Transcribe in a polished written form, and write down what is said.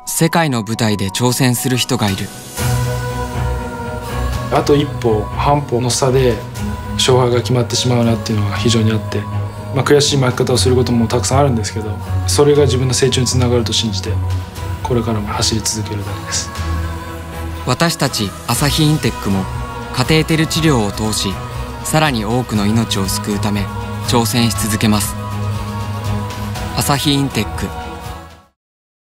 世界の舞台で挑戦する人がいる。 あと一歩半歩の差で勝敗が決まってしまうなっていうのが非常にあって、悔しい負け方をすることもたくさんあるんですけど、それが自分の成長につながると信じてこれからも走り続けるだけです。 私たち朝日インテックもカテーテル治療を通し、さらに多くの命を救うため挑戦し続けます。朝日インテック。